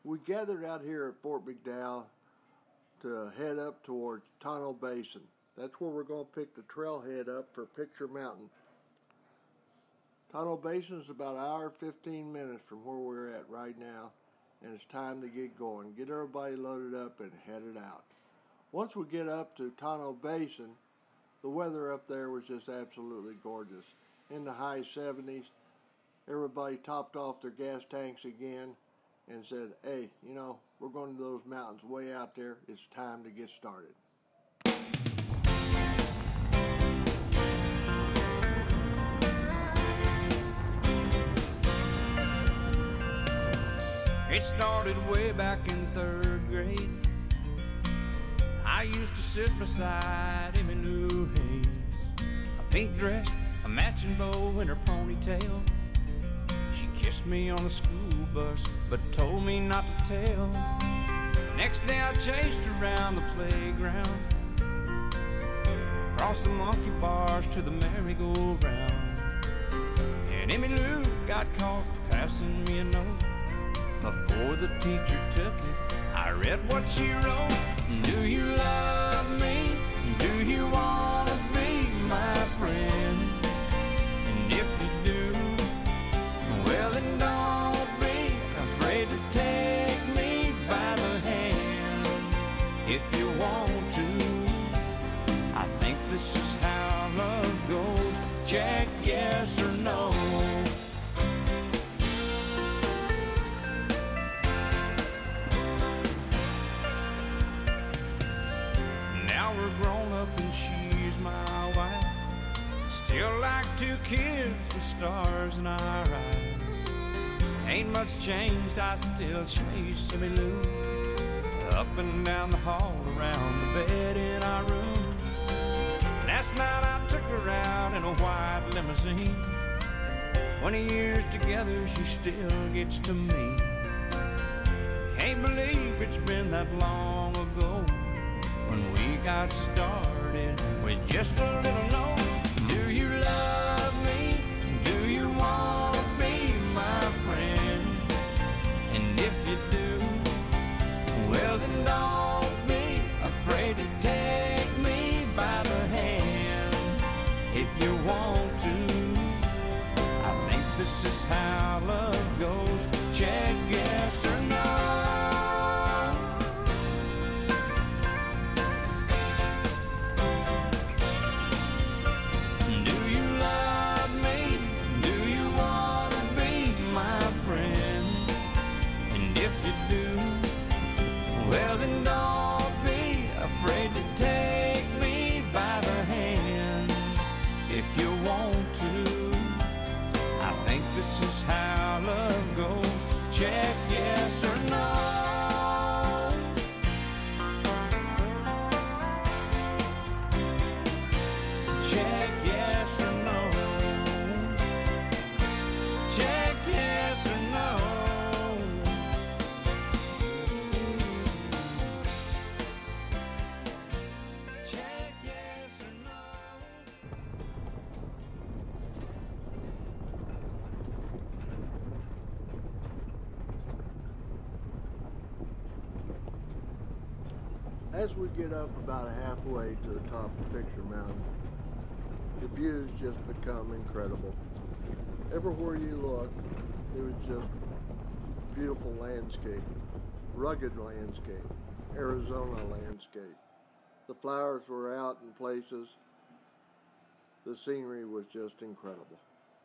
We gathered out here at Fort McDowell to head up towards Tonto Basin. That's where we're going to pick the trailhead up for Picture Mountain. Tonto Basin is about an hour 15 minutes from where we're at right now, and it's time to get going. Get everybody loaded up and headed out. Once we get up to Tonto Basin, the weather up there was just absolutely gorgeous. In the high 70s, everybody topped off their gas tanks again and said, hey, you know, we're going to those mountains way out there. It's time to get started. It started way back in 3rd grade. I used to sit beside Emmylou Hayes, a pink dress, a matching bow in her ponytail. She kissed me on the school bus, but told me not to tell. Next day I chased around the playground, across the monkey bars to the merry-go-round. And Emmylou got caught passing me a note. Before the teacher took it, I read what she wrote. Do you love me? Do you want to be my friend? And if you do, well then don't be afraid to take me by the hand. If you want to, I think this is how love goes. Check yes or no. Now we're grown up and she's my wife. Still like 2 kids with stars in our eyes. Ain't much changed, I still chase Emmylou up and down the hall, around the bed in our room. Last night I took her out in a white limousine. 20 years together, she still gets to me. Can't believe it's been that long ago when we got started with just a little note. Do you love me? Do you want to be my friend? And if you do, well then don't be afraid to take me by the hand. If you want to, I think this is how love goes. Check yes or no. Well then don't be afraid to take me by the hand. If you want to, I think this is how love goes. Check yes or no. Check yes or no. Check yes or no. As we get up about halfway to the top of Picture Mountain, the views just become incredible. Everywhere you look, it was just beautiful landscape, rugged landscape, Arizona landscape. The flowers were out in places. The scenery was just incredible.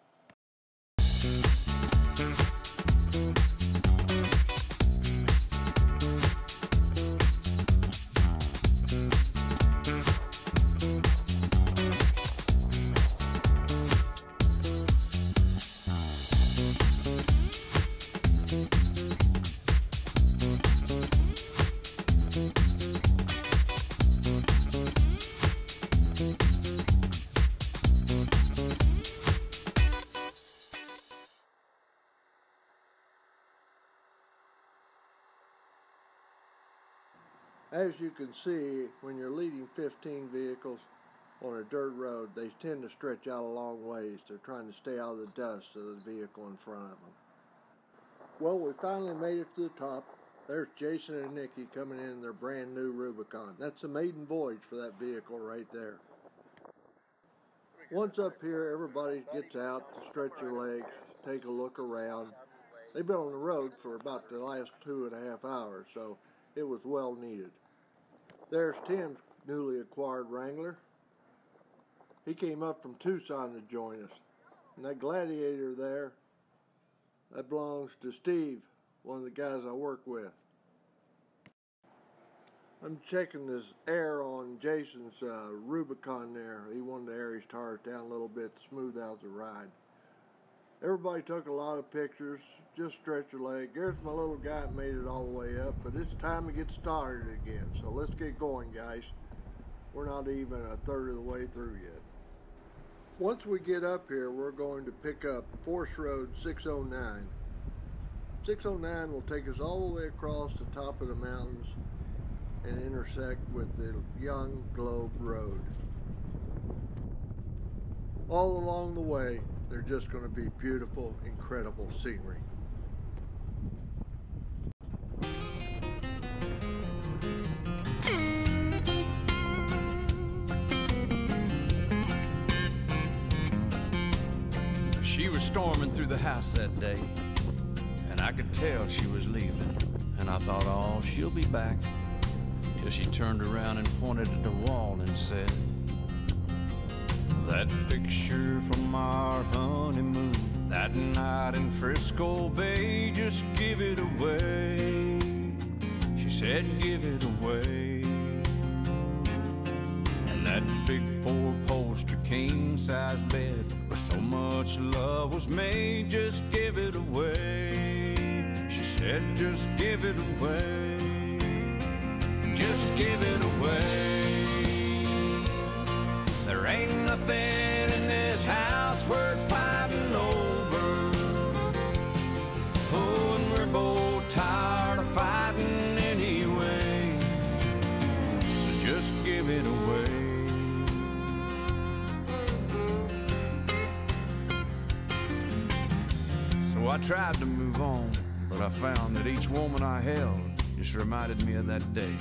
As you can see, when you're leading 15 vehicles on a dirt road, they tend to stretch out a long ways. They're trying to stay out of the dust of the vehicle in front of them. Well, we finally made it to the top. There's Jason and Nikki coming in their brand new Rubicon. That's a maiden voyage for that vehicle right there. Once up here, everybody gets out to stretch their legs, take a look around. They've been on the road for about the last 2.5 hours, so it was well needed. There's Tim's newly acquired Wrangler. He came up from Tucson to join us. And that Gladiator there, that belongs to Steve, one of the guys I work with. I'm checking this air on Jason's Rubicon there. He wanted to air his tires down a little bit to smooth out the ride. Everybody took a lot of pictures. Just stretch your leg. There's my little guy that made it all the way up, but it's time to get started again. So let's get going, guys. We're not even a third of the way through yet. Once we get up here, we're going to pick up Force Road 609. 609 will take us all the way across the top of the mountains and intersect with the Young Globe Road. All along the way, they're just going to be beautiful, incredible scenery. She was storming through the house that day, and I could tell she was leaving. And I thought, oh, she'll be back. Till she turned around and pointed at the wall and said, that picture from our honeymoon, that night in Frisco Bay, just give it away. She said, give it away. And that big four-poster king-size bed where so much love was made, just give it away. She said, just give it away. Just give it away. There ain't nothing in this house worth fighting over. Oh, and we're both tired of fighting anyway. So just give it away. So I tried to move on, but I found that each woman I held just reminded me of that day.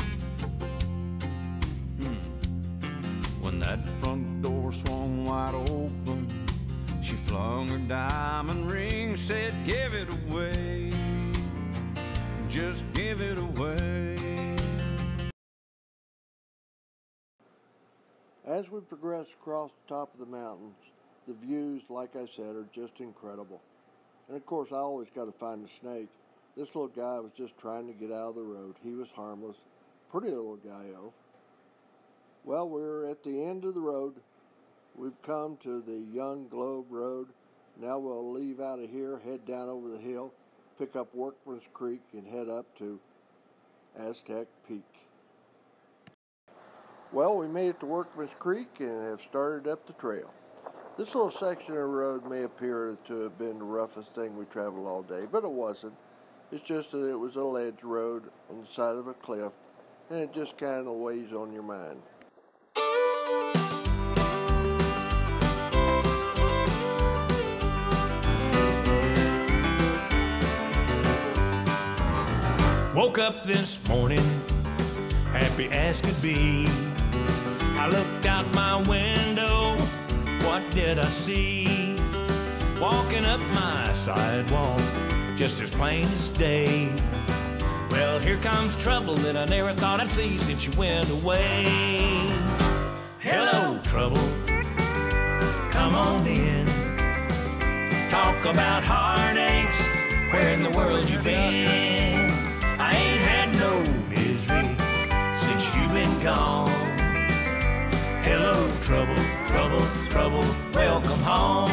When that front door swung wide open, she flung her diamond ring, said, give it away, just give it away. As we progress across the top of the mountains, the views, like I said, are just incredible. And of course, I always got to find a snake. This little guy was just trying to get out of the road. He was harmless. Pretty little guy, though. Well, we're at the end of the road. We've come to the Young Globe Road. Now we'll leave out of here, head down over the hill, pick up Workman's Creek, and head up to Aztec Peak. Well, we made it to Workman's Creek and have started up the trail. This little section of road may appear to have been the roughest thing we traveled all day, but it wasn't. It's just that it was a ledge road on the side of a cliff, and it just kind of weighs on your mind. Woke up this morning, happy as could be. I looked out my window, what did I see? Walking up my sidewalk, just as plain as day. Well, here comes trouble that I never thought I'd see since you went away. Hello, trouble, come on in. Talk about heartaches, where in the world you been? I ain't had no misery since you've been gone. Hello, trouble, trouble, trouble, welcome home.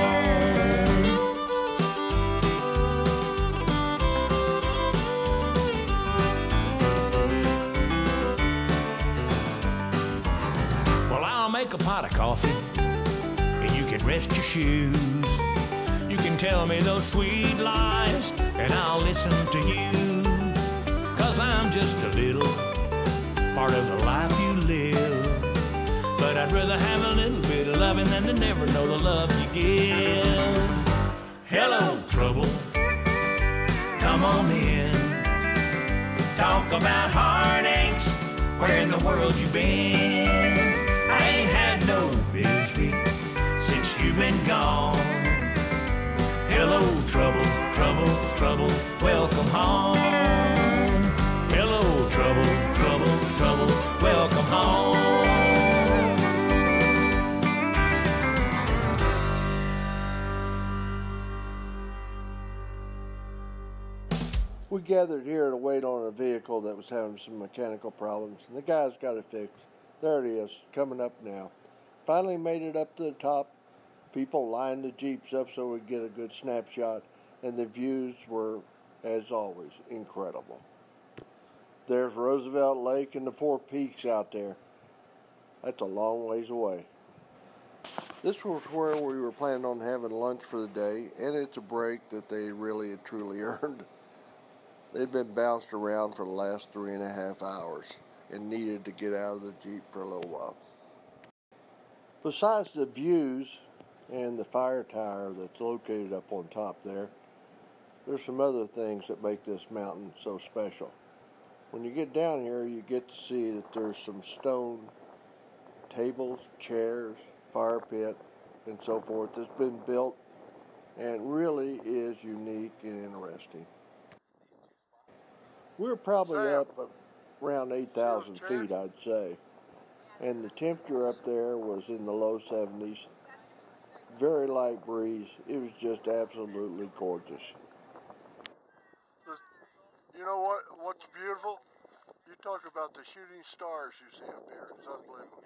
Well, I'll make a pot of coffee, and you can rest your shoes. You can tell me those sweet lies, and I'll listen to you. 'Cause I'm just a little part of the life you live. But I'd rather have a little bit of loving than to never know the love you give. Hello, trouble, come on in. talk about heartaches. Where in the world you been? I ain't had no busy since you've been gone. Hello, trouble, trouble, trouble, welcome home. Hello, trouble, trouble, trouble, welcome home. We gathered here to wait on a vehicle that was having some mechanical problems, and the guy's got it fixed. There it is, coming up now. Finally made it up to the top. People lined the Jeeps up so we'd get a good snapshot, and the views were, as always, incredible. There's Roosevelt Lake and the 4 peaks out there. That's a long ways away. This was where we were planning on having lunch for the day, and it's a break that they really and truly earned. They'd been bounced around for the last 3.5 hours and needed to get out of the Jeep for a little while. Besides the views and the fire tower that's located up on top there, there's some other things that make this mountain so special. When you get down here, you get to see that there's some stone tables, chairs, fire pit, and so forth that's been built and really is unique and interesting. We're probably up around 8,000 feet, I'd say. And the temperature up there was in the low 70s. Very light breeze. It was just absolutely gorgeous. You know what's beautiful? You talk about the shooting stars you see up here. It's unbelievable.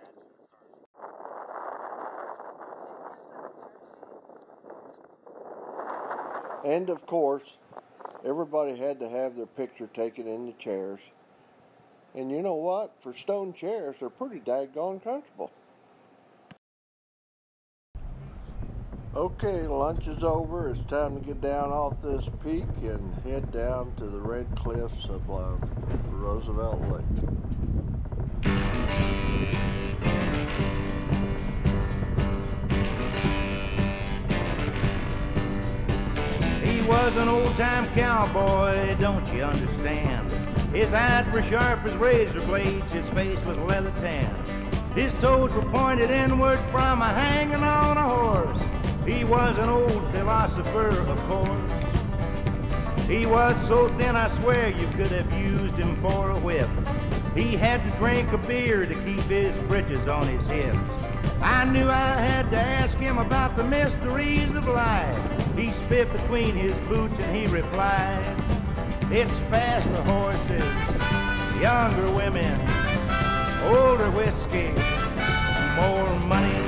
And of course, everybody had to have their picture taken in the chairs. And you know what? For stone chairs, they're pretty daggone comfortable. Okay, lunch is over. It's time to get down off this peak and head down to the red cliffs of Roosevelt Lake. He was an old-time cowboy, don't you understand? His eyes were sharp as razor blades, his face was leather tan. His toes were pointed inward from a hanging on a horse. He was an old philosopher, of course. He was so thin, I swear you could have used him for a whip. He had to drink a beer to keep his britches on his hips. I knew I had to ask him about the mysteries of life. He spit between his boots and he replied, it's faster horses, younger women, older whiskey, more money.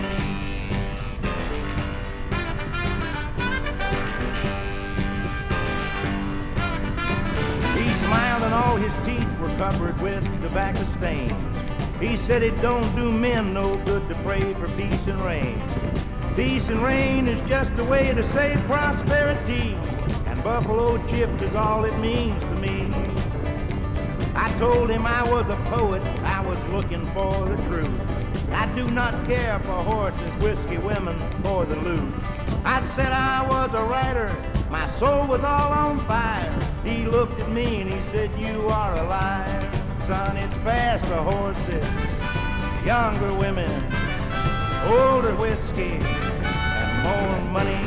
He smiled and all his teeth were covered with tobacco stains. He said it don't do men no good to pray for peace and rain. Peace and rain is just a way to say prosperity, and buffalo chips is all it means to me. I told him I was a poet, I was looking for the truth. I do not care for horses, whiskey, women, or the loot. I said I was a writer, my soul was all on fire. He looked at me and he said, you are a liar. Son, it's faster horses, younger women, older whiskey, and more money.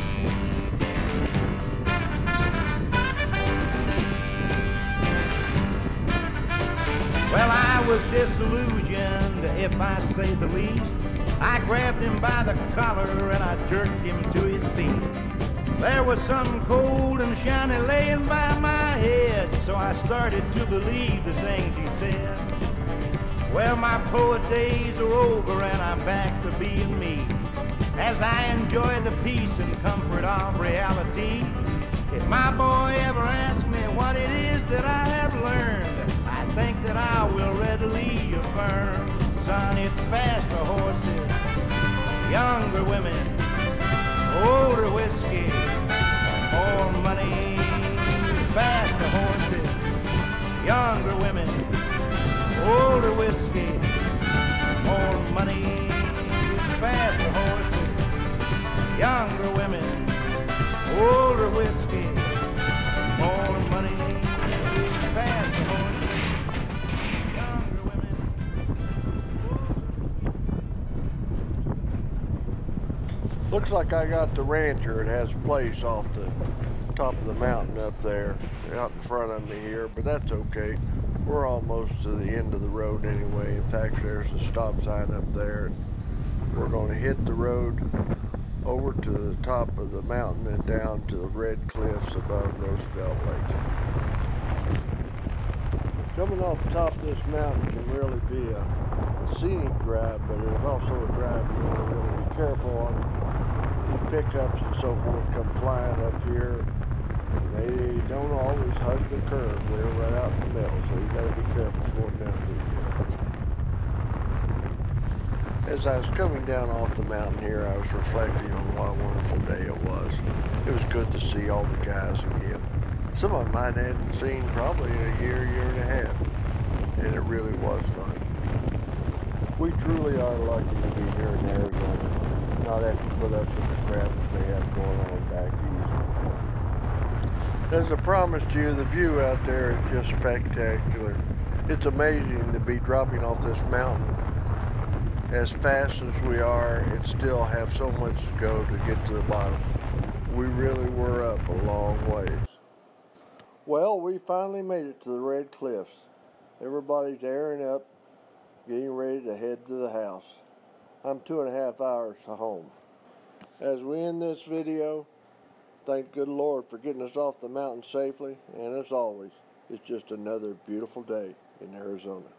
Well, I was disillusioned, if I say the least. I grabbed him by the collar and I jerked him to his feet. There was something cold and shiny laying by my head, so I started to believe the things he said. Well, my poet days are over and I'm back to being me, as I enjoy the peace and comfort of reality. If my boy ever asks me what it is that I have learned, I think that I will readily affirm, son, it's faster horses, younger women, older whiskey, more money. Faster horses, younger women, older whiskey, more money. Faster horses, younger women, older whiskey, more money. Faster horses. Looks like I got the rancher. It has a place off the top of the mountain up there, out in front of me here, but that's okay. We're almost to the end of the road anyway. In fact, there's a stop sign up there. We're going to hit the road over to the top of the mountain and down to the red cliffs above Roosevelt Lake. Coming off the top of this mountain can really be a scenic drive, but it's also a drive you want to really be careful on. These pickups and so forth come flying up here. They don't always hug the curb. They're right out in the middle, so you got to be careful going down through here. As I was coming down off the mountain here, I was reflecting on what a wonderful day it was. It was good to see all the guys again. Some of them I hadn't seen probably in a year and a half, and it really was fun. We truly are lucky to be here in Arizona, not have to put up with the crap that they have going on back east. As I promised you, the view out there is just spectacular. It's amazing to be dropping off this mountain as fast as we are and still have so much to go to get to the bottom. We really were up a long ways. Well, we finally made it to the Red Cliffs. Everybody's airing up, getting ready to head to the house. I'm 2.5 hours to home. As we end this video, thank good Lord for getting us off the mountain safely, and as always, it's just another beautiful day in Arizona.